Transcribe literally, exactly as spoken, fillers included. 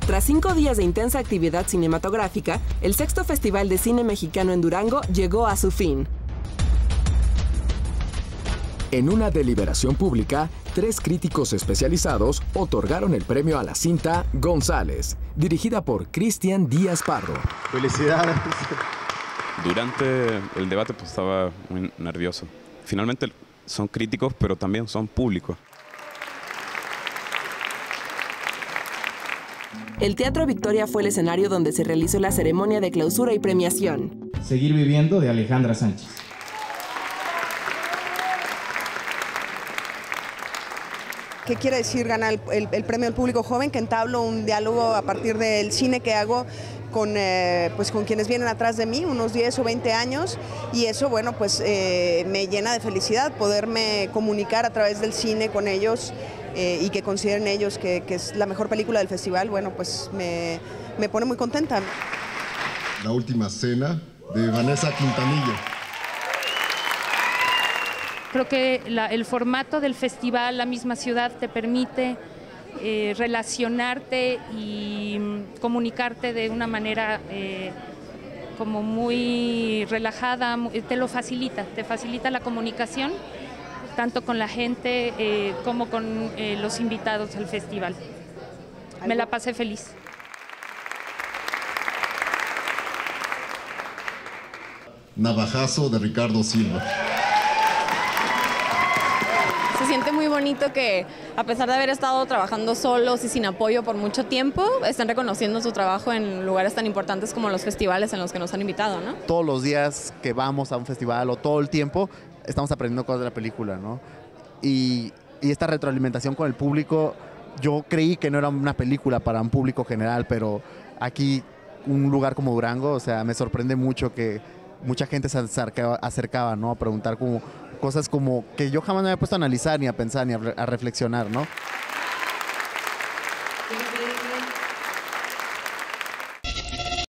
Tras cinco días de intensa actividad cinematográfica, el sexto Festival de Cine Mexicano en Durango llegó a su fin. En una deliberación pública, tres críticos especializados otorgaron el premio a la cinta González, dirigida por Cristian Díaz Parro. ¡Felicidades! Durante el debate pues, estaba muy nervioso. Finalmente son críticos, pero también son públicos. El Teatro Victoria fue el escenario donde se realizó la ceremonia de clausura y premiación. Seguir viviendo, de Alejandra Sánchez. ¿Qué quiere decir ganar el, el, el premio al público joven? Que entablo un diálogo a partir del cine que hago con, eh, pues con quienes vienen atrás de mí, unos diez o veinte años, y eso, bueno, pues eh, me llena de felicidad poderme comunicar a través del cine con ellos eh, y que consideren ellos que, que es la mejor película del festival. Bueno, pues me, me pone muy contenta. La última cena de Vanessa Quintanilla. Creo que la, el formato del festival, la misma ciudad, te permite eh, relacionarte y mm, comunicarte de una manera eh, como muy relajada, te lo facilita, te facilita la comunicación, tanto con la gente eh, como con eh, los invitados al festival. Me la pasé feliz. Navajazo de Ricardo Silva. Se siente muy bonito que, a pesar de haber estado trabajando solos y sin apoyo por mucho tiempo, estén reconociendo su trabajo en lugares tan importantes como los festivales en los que nos han invitado, ¿no? Todos los días que vamos a un festival o todo el tiempo estamos aprendiendo cosas de la película, ¿no? Y, y esta retroalimentación con el público, yo creí que no era una película para un público general, pero aquí, un lugar como Durango, o sea, me sorprende mucho que mucha gente se acercaba, acercaba, ¿no? A preguntar como cosas como que yo jamás me había puesto a analizar, ni a pensar, ni a, a reflexionar, ¿no?